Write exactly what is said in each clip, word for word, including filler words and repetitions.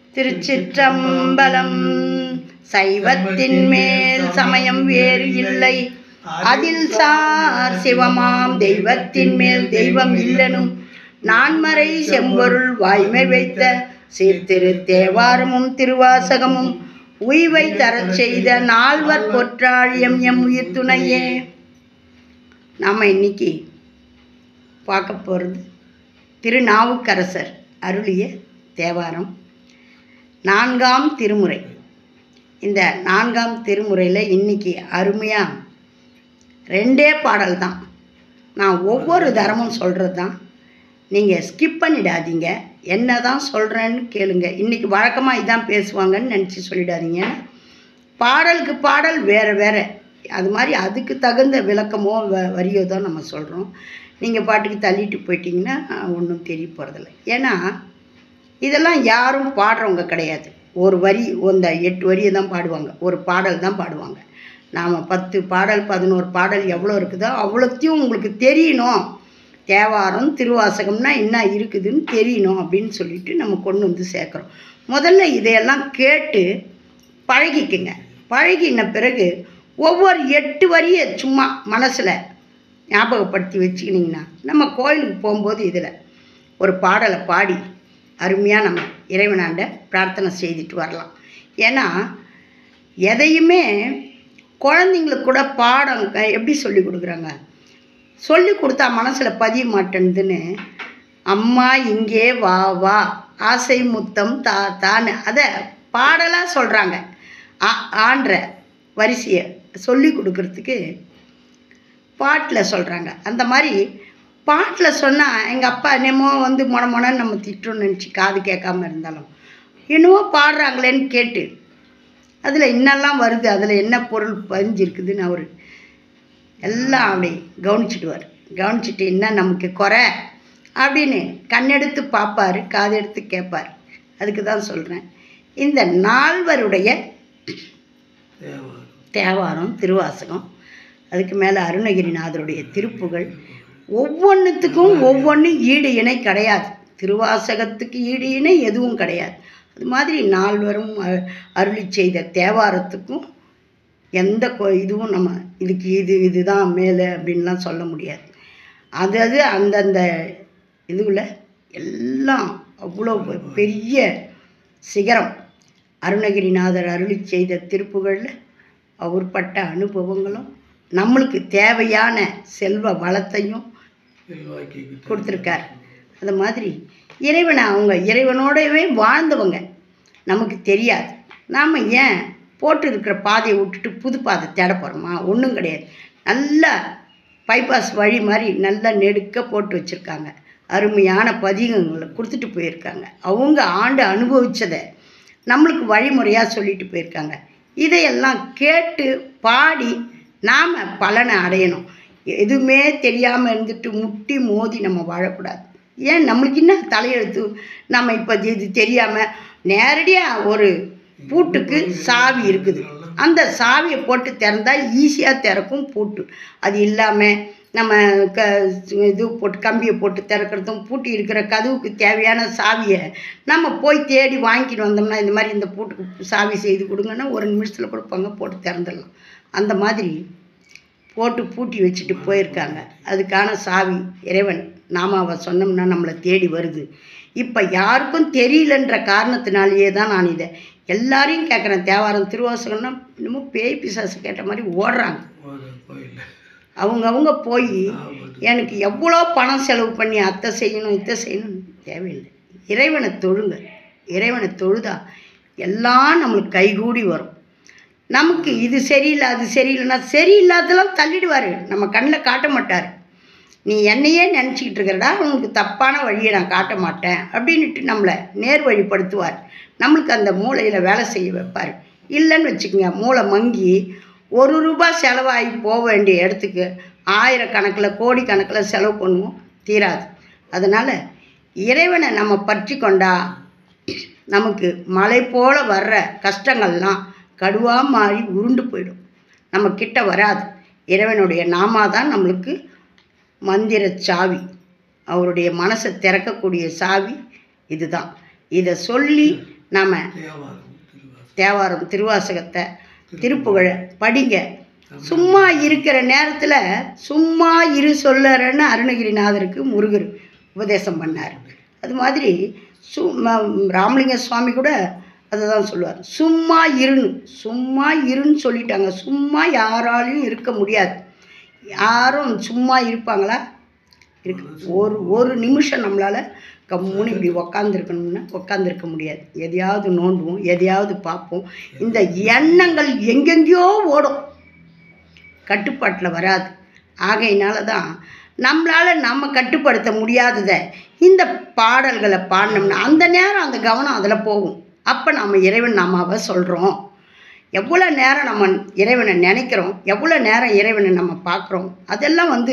திருச்சிற்றம்பலம். சைவத்தின் மேல் சமயம் வேறு இல்லை, அதில் சார் சிவமாம் தெய்வத்தின் மேல் தெய்வம் இல்லனும் நான்மறை செம்பொருள் வாய்மை வைத்த சீர்திரு தேவாரமும் திருவாசகமும் உய்வை தரச் செய்த நால்வர் பொற்றாழியம் எம் உயிர் துணையே. நாம் இன்னைக்கு பார்க்க போகிறது திருநாவுக்கரசர் அருளிய தேவாரம் நான்காம் திருமுறை. இந்த நான்காம் திருமுறையில் இன்றைக்கி அருமையாக ரெண்டே பாடல் தான். நான் ஒவ்வொரு தரமும் சொல்கிறது தான், நீங்கள் ஸ்கிப் பண்ணிடாதீங்க. என்ன தான் சொல்கிறேன்னு கேளுங்க. இன்றைக்கி வழக்கமாக இதான் பேசுவாங்கன்னு நினச்சி சொல்லிடாதீங்க. பாடலுக்கு பாடல் வேறு வேறு, அது மாதிரி அதுக்கு தகுந்த விளக்கமோ வ வரியோ தான் நம்ம சொல்கிறோம். நீங்கள் பாட்டுக்கு தள்ளிட்டு போயிட்டீங்கன்னா ஒன்றும் தெரிய போகிறதில்ல. ஏன்னா இதெல்லாம் யாரும் பாடுறவங்க கிடையாது. ஒரு வரி அந்த எட்டு வரியை தான் பாடுவாங்க, ஒரு பாடல் தான் பாடுவாங்க. நாம் பத்து பாடல் பதினோரு பாடல் எவ்வளோ இருக்குதோ அவ்வளோத்தையும் உங்களுக்கு தெரியணும். தேவாரம் திருவாசகம்னா என்ன இருக்குதுன்னு தெரியணும் அப்படின்னு சொல்லிட்டு நம்ம கொண்டு வந்து சேர்க்குறோம். முதல்ல இதையெல்லாம் கேட்டு பழகிக்குங்க. பழகின பிறகு ஒவ்வொரு எட்டு வரியை சும்மா மனசில் ஞாபகப்படுத்தி வச்சுக்கினிங்கன்னா நம்ம கோயிலுக்கு போகும்போது இதில் ஒரு பாடலை பாடி அருமையாக நம்ம இறைவனாண்ட பிரார்த்தனை செய்துட்டு வரலாம். ஏன்னா எதையுமே குழந்தைங்களுக்கு கூட பாடம் எப்படி சொல்லி கொடுக்குறாங்க, சொல்லி கொடுத்தா மனசில் பதிய மாட்டேன்துன்னு அம்மா இங்கே வா வா ஆசை முத்தம் தா தான்னு அதை பாடலாக சொல்கிறாங்க. ஆ ஆன்ற வரிசையை சொல்லி கொடுக்குறதுக்கு பாட்டில் சொல்கிறாங்க. அந்த மாதிரி பாட்டில் சொன்னால் எங்கள் அப்பா என்னமோ வந்து மொன மொனன்னு நம்ம திட்டுறோன்னு நினச்சி காது கேட்காம இருந்தாலும் என்னவோ பாடுறாங்களேன்னு கேட்டு அதில் இன்னெல்லாம் வருது, அதில் என்ன பொருள் பதிஞ்சிருக்குதுன்னு அவர் எல்லாம் அப்படி கவனிச்சுடுவார். கவனிச்சுட்டு என்ன நமக்கு குறை அப்படின்னு கண்ணெடுத்து பார்ப்பார், காதெடுத்து கேட்பார். அதுக்கு தான் சொல்கிறேன், இந்த நால்வருடைய தேவாரம் திருவாசகம், அதுக்கு மேலே அருணகிரிநாதருடைய திருப்புகள், ஒவ்வொன்றுத்துக்கும் ஒவ்வொன்றும் ஈடு இணை கிடையாது. திருவாசகத்துக்கு ஈடு இணை எதுவும் கிடையாது. அது மாதிரி நால்வரும் அருளி செய்த தேவாரத்துக்கும் எந்த இதுவும் நம்ம இதுக்கு இது இதுதான் மேலே அப்படின்லாம் சொல்ல முடியாது. அது அது அந்தந்த இதுவில் எல்லாம் அவ்வளோ பெரிய சிகரம். அருணகிரிநாதர் அருளி செய்த திருப்புகளில் அவர் பட்ட அனுபவங்களும் நம்மளுக்கு தேவையான செல்வ வளத்தையும் கொடுத்துருக்கார். அது மாதிரி இறைவனை அவங்க இறைவனோடவே வாழ்ந்தவங்க, நமக்கு தெரியாது. நாம் ஏன் போட்டு இருக்கிற பாதையை விட்டுட்டு புது பாதை தேட போகிறோமா? ஒன்றும் கிடையாது. நல்லா பைபாஸ் வழி மாதிரி நல்லா நெடுக்க போட்டு வச்சுருக்காங்க. அருமையான பதிகங்களை கொடுத்துட்டு போயிருக்காங்க. அவங்க ஆண்டு அனுபவித்ததை நம்மளுக்கு வழிமுறையாக சொல்லிட்டு போயிருக்காங்க. இதையெல்லாம் கேட்டு பாடி நாம் பலனை அடையணும். எதுவுமே தெரியாமல் இருந்துட்டு முட்டி மோதி நம்ம வாழக்கூடாது. ஏன் நம்மளுக்கு என்ன தலையெழுத்து? நம்ம இப்போ இது தெரியாமல் நேரடியாக ஒரு பூட்டுக்கு சாவி இருக்குது, அந்த சாவியை போட்டு திறந்தால் ஈஸியாக திறக்கும் பூட்டு. அது இல்லாமல் நம்ம க இது போட்டு கம்பியை போட்டு திறக்கிறதும், பூட்டி இருக்கிற கதவுக்கு தேவையான சாவியை நம்ம போய் தேடி வாங்கிட்டு வந்தோம்னா இந்த மாதிரி இந்த பூட்டுக்கு சாவி செய்து கொடுங்கன்னா ஒரு நிமிஷத்தில் கொடுப்பாங்க, போட்டு திறந்துடலாம். அந்த மாதிரி போட்டு பூட்டி வச்சுட்டு போயிருக்காங்க. அதுக்கான சாவி இறைவன் நாமாவை சொன்னோம்னா நம்மளை தேடி வருது. இப்போ யாருக்கும் தெரியலன்ற காரணத்தினாலேயே தான் நான் இதை எல்லாரையும் கேட்குறேன். தேவாரம் திருவாசகம்னா இன்னமும் பேய் பிசாசு கேட்ட மாதிரி ஓடுறாங்க. அவங்கவுங்க போய் எனக்கு எவ்வளோ பணம் செலவு பண்ணி அத்தை செய்யணும் இத்தை செய்யணும் தேவையில்லை. இறைவனை தொழுங்க. இறைவனை தொழுதா எல்லாம் நம்மளுக்கு கைகூடி வரும். நமக்கு இது சரியில்லை அது சரியில்லைன்னா சரியில்லாதெல்லாம் தள்ளிடுவார், நம்ம கண்ணில் காட்ட மாட்டார். நீ என்னையே நினச்சிக்கிட்டு இருக்கிறடா, உனக்கு தப்பான வழியை நான் காட்ட மாட்டேன் அப்படின்ட்டு நம்மளை நேர் வழிப்படுத்துவார். நம்மளுக்கு அந்த மூளையில் வேலை செய்ய வைப்பார். இல்லைன்னு வச்சுக்கோங்க, மூளை மங்கி ஒரு ரூபா செலவாகி போக வேண்டிய இடத்துக்கு ஆயிரக்கணக்கில் கோடி கணக்கில் செலவு பண்ணுவோம், தீராது. அதனால் இறைவனை நம்ம பற்றி கொண்டா நமக்கு மலை போல் வர்ற கஷ்டங்கள்லாம் கடுவாக மாறி உருண்டு போயிடும், நம்ம கிட்ட வராது. இறைவனுடைய நாமா தான் நம்மளுக்கு மந்திர சாவி, அவருடைய மனசை திறக்கக்கூடிய சாவி இதுதான். இதை சொல்லி நாம் தேவாரம் திருவாசகத்தை திருப்புகழை படிங்க. சும்மா இருக்கிற நேரத்தில் சும்மா இரு சொல்லறன்னு அருணகிரிநாதருக்கு முருகர் உபதேசம் பண்ணார். அது மாதிரி சு ராமலிங்க சுவாமி கூட அதை தான் சொல்லுவார், சும்மா இருன்னு. சும்மா இருன்னு சொல்லிட்டாங்க. சும்மா யாராலையும் இருக்க முடியாது. யாரும் சும்மா இருப்பாங்களா? இருக்கு. ஒரு ஒரு நிமிஷம் நம்மளால் கம்முன்னு இப்படி உக்காந்துருக்கணும்னா உக்காந்துருக்க முடியாது. எதையாவது நோண்டுவோம், எதையாவது பார்ப்போம். இந்த எண்ணங்கள் எங்கெங்கேயோ ஓடும், கட்டுப்பாட்டில் வராது. ஆகையினால தான் நம்மளால் நம்ம கட்டுப்படுத்த முடியாததை இந்த பாடல்களை பாடினோம்னா அந்த நேரம் அந்த கவனம் அதில் போகும். அப்போ நம்ம இறைவன் நாமாவை சொல்கிறோம். எவ்வளோ நேரம் நம்ம இறைவனை நினைக்கிறோம், எவ்வளோ நேரம் இறைவனை நம்ம பார்க்குறோம், அதெல்லாம் வந்து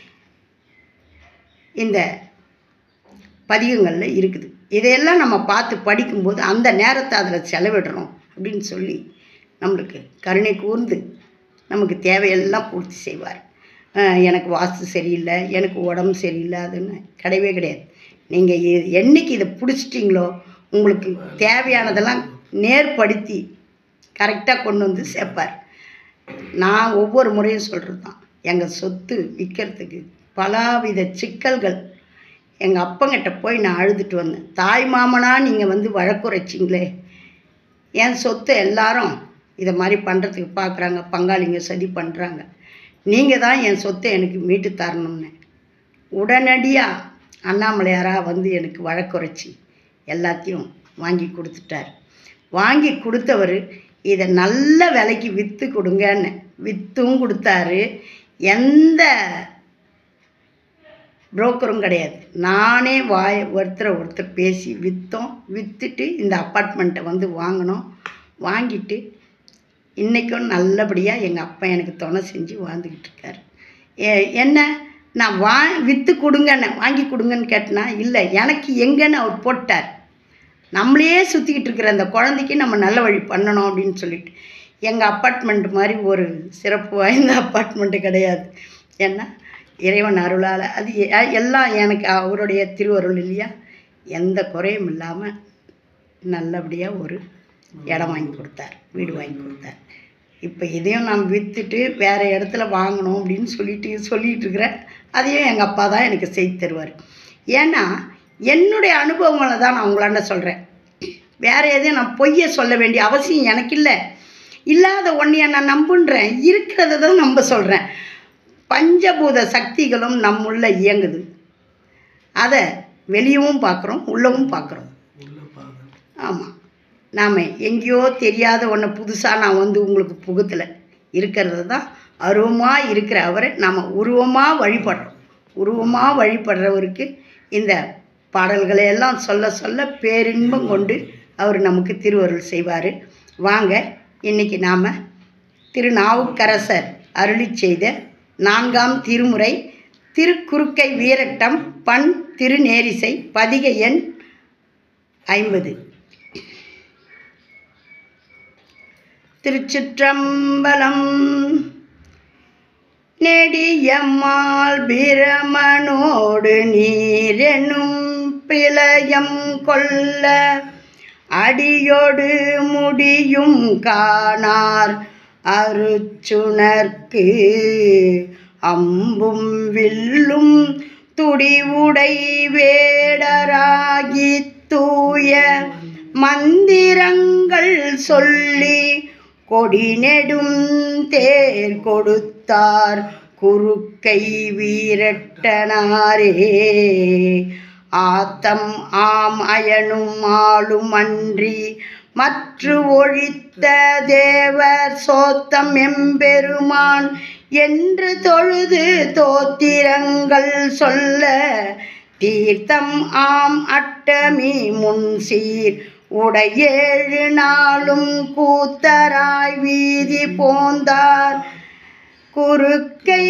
இந்த பதிகங்களில் இருக்குது. இதையெல்லாம் நம்ம பார்த்து படிக்கும்போது அந்த நேரத்தை அதில் செலவிடுறோம் அப்படின்னு சொல்லி நம்மளுக்கு கருணை கூர்ந்து நமக்கு தேவையெல்லாம் பூர்த்தி செய்வார். எனக்கு வாஸ்து சரியில்லை, எனக்கு உடம்பு சரியில்லை, அதுன்னு கிடையவே கிடையாது. நீங்கள் என்னைக்கு இதை பிடிச்சிட்டிங்களோ உங்களுக்கு தேவையானதெல்லாம் நேர்படுத்தி கரெக்டாக கொண்டு வந்து சேர்ப்பார். நான் ஒவ்வொரு முறையும் சொல்கிறது தான், எங்கள் சொத்து விற்கிறதுக்கு பலவித சிக்கல்கள். எங்கள் அப்பங்கிட்ட போய் நான் அழுதுட்டு வந்தேன். தாய் மாமனாக நீங்கள் வந்து வழக்குரைச்சிங்களே, என் சொத்தை எல்லாரும் இதை மாதிரி பண்ணுறதுக்கு பார்க்குறாங்க, பங்காளிங்க சதி பண்ணுறாங்க, நீங்கள் தான் என் சொத்தை எனக்கு மீட்டு தரணும்னு உடனடியாக அண்ணாமலையாராக வந்து எனக்கு வழக்குரைச்சி எல்லாத்தையும் வாங்கி கொடுத்துட்டார். வாங்கி கொடுத்தவர் இதை நல்ல விலைக்கு விற்று கொடுங்கன்னு விற்றும் கொடுத்தாரு. எந்த புரோக்கரும் கிடையாது. நானே வாய் ஒருத்தரை ஒருத்தர் பேசி விற்றோம். விற்றுட்டு இந்த அப்பார்ட்மெண்ட்டை வந்து வாங்கினோம். வாங்கிட்டு இன்றைக்கும் நல்லபடியாக எங்கள் அப்பா எனக்கு துணை செஞ்சு வாழ்ந்துக்கிட்டு இருக்கார். ஏ என்ன நான் வா விற்று கொடுங்கன்னு வாங்கி கொடுங்கன்னு கேட்டேன்னா இல்லை, எனக்கு எங்கன்னு அவர் போட்டார். நம்மளையே சுற்றிக்கிட்டு இருக்கிற அந்த குழந்தைக்கு நம்ம நல்ல வழி பண்ணணும் அப்படின்னு சொல்லிட்டு. எங்கள் அப்பார்ட்மெண்ட் மாதிரி ஒரு சிறப்பு வாய்ந்த அப்பார்ட்மெண்ட்டு கிடையாது. ஏன்னா இறைவன் அருளால் அது எல்லாம் எனக்கு அவருடைய திருவருள் இல்லையா, எந்த குறையும் இல்லாமல் நல்லபடியாக ஒரு இடம் வாங்கி கொடுத்தார், வீடு வாங்கி கொடுத்தார். இப்போ இதையும் நான் விற்றுட்டு வேறு இடத்துல வாங்கணும் அப்படின்னு சொல்லிட்டு சொல்லிகிட்டு இருக்கிறேன். அதையும் எங்கள் அப்பா தான் எனக்கு செய்து தருவார். ஏன்னா என்னுடைய அனுபவங்களை தான் நான் உங்களாண்ட சொல்கிறேன். வேறு எதையும் நான் பொய்யை சொல்ல வேண்டிய அவசியம் எனக்கு இல்லை. இல்லாத ஒன்றையை நான் நம்புன்றேன், இருக்கிறத தான் நம்ப சொல்கிறேன். பஞ்சபூத சக்திகளும் நம்முள்ள இயங்குது. அதை வெளியவும் பார்க்குறோம், உள்ளவும் பார்க்குறோம். ஆமாம், நாம் எங்கேயோ தெரியாத ஒன்று புதுசாக நான் வந்து உங்களுக்கு புகுத்தலை. இருக்கிறது தான் அருவமாக இருக்கிற அவரை நாம் உருவமாக வழிபடுறோம். உருவமாக வழிபடுறவருக்கு இந்த பாடல்களை எல்லாம் சொல்ல சொல்ல பேரின்பம் கொண்டு அவர் நமக்கு திருவருள் செய்வார். வாங்க, இன்றைக்கி நாம் திருநாவுக்கரசர் அருளி செய்த நான்காம் திருமுறை திருக்குறுக்கை வீரட்டம் பண் திருநேரிசை பதிக எண் ஐம்பது. திருச்சிற்றம்பலம். நெடியம்மாள் பிரமனோடு நீரெனும் பிளயம் கொல்ல அடியோடு முடியும் காணார் அருச்சுனர்க்கு அம்பும் வில்லும் துடிவுடை வேடராகி தூய மந்திரங்கள் சொல்லி கொடி நெடும் தேர் கொடுத்தார் குறுக்கை வீரட்டனாரே. ஆத்தம் ஆம் அயனும் ஆளும் அன்றி மற்று ஒழித்த தேவர் சோத்தம் எம்பெருமான் என்று தொழுது தோத்திரங்கள் சொல்ல தீர்த்தம் ஆம் அட்டமி முன்சீர் உடையேழு நாளும் கூத்தராய் வீதி போந்தார் குறுக்கை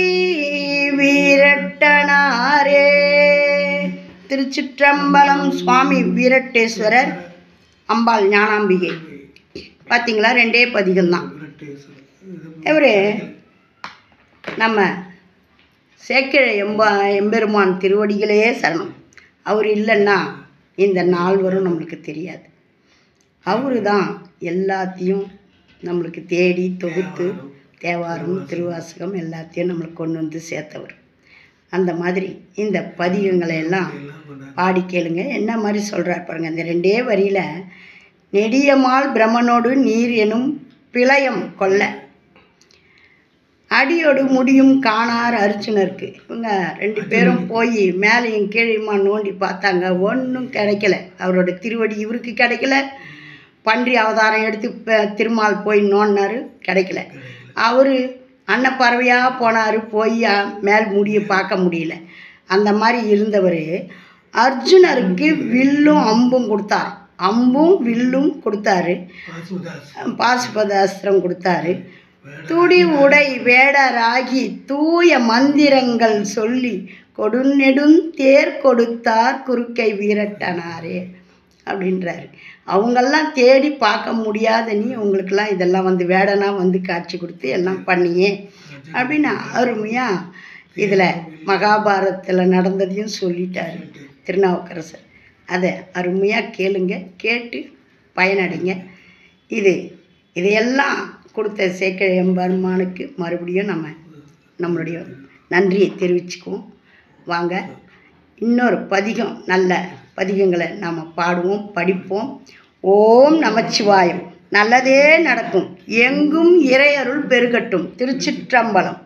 வீரட்டனாரே. திருச்சிற்றம்பலம். சுவாமி வீரட்டேஸ்வரர், அம்பாள் ஞானாம்பிகை. பார்த்தீங்களா, ரெண்டே பதிகம்தான். இவர் நம்ம சேக்கிழ எம்பா எம்பெருமான் திருவடிகளே சரணம். அவர் இல்லைன்னா இந்த நால்வரும் நம்மளுக்கு தெரியாது. அவரு தான் எல்லாத்தையும் நம்மளுக்கு தேடி தொகுத்து தேவாரம் திருவாசகம் எல்லாத்தையும் நம்மளுக்கு கொண்டு வந்து சேர்த்தவர். அந்த மாதிரி இந்த பதிகங்களை எல்லாம் பாடி கேளுங்க. என்ன மாதிரி சொல்கிறார் பாருங்கள். இந்த ரெண்டே வரியில் நெடியமால் பிரமனோடு நீர் எனும் பிளயம் கொல்ல அடியோடு முடியும் காணார் அர்ஜுனருக்கு. இவங்க ரெண்டு பேரும் போய் மேலேயும் கீழையுமா நோண்டி பார்த்தாங்க, ஒன்றும் கிடைக்கல. அவரோட திருவடி இவருக்கு கிடைக்கல. பன்றி அவதாரம் எடுத்து திருமால் போய் நோண்டினார், கிடைக்கல. அவர் அன்னப்பறவையாக போனார், போய் மேல் முடிய பார்க்க முடியல. அந்த மாதிரி இருந்தவர் அர்ஜுனருக்கு வில்லும் அம்பும் கொடுத்தார். அம்பும் வில்லும் கொடுத்தாரு, பாசுபதாஸ்திரம் கொடுத்தாரு. துடி உடை வேடராகி தூய மந்திரங்கள் சொல்லி கொடுநெடும் தேர் கொடுத்தார் குறுக்கை வீரட்டனாரே அப்படின்றாரு. அவங்கெல்லாம் தேடி பார்க்க முடியாத நீ உங்களுக்கெல்லாம் இதெல்லாம் வந்து வேடனாக வந்து காட்சி கொடுத்து எல்லாம் பண்ணியே அப்படின்னு அருமையாக இதில் மகாபாரதத்தில் நடந்ததையும் சொல்லிட்டார் திருநாவுக்கரசர். அதை அருமையாக கேளுங்க, கேட்டு பயனடைங்க. இது இதையெல்லாம் கொடுத்த சேக்கிழ எம்பெருமானுக்கு மறுபடியும் நம்ம நம்மளுடைய நன்றியை தெரிவிச்சுக்குவோம். வாங்க, இன்னொரு பதிகம், நல்ல பதிகங்களை நாம் பாடுவோம், படிப்போம். ஓம் நமச்சிவாயம். நல்லதே நடக்கும், எங்கும் இறையருள் பெருகட்டும். திருச்சிற்றம்பலம்.